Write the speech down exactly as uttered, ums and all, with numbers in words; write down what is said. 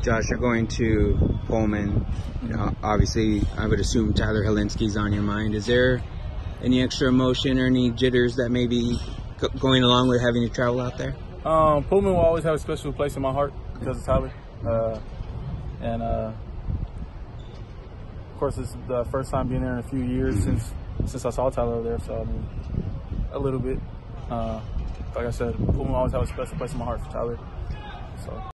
Josh, you're going to Pullman. You know, obviously, I would assume Tyler Hilinski's on your mind. Is there any extra emotion or any jitters that may be going along with having to travel out there? Um, Pullman will always have a special place in my heart because of Tyler. Uh, and, uh, of course, it's the first time being there in a few years mm-hmm. since since I saw Tyler over there. So, I mean, a little bit. Uh, like I said, Pullman will always have a special place in my heart for Tyler. So.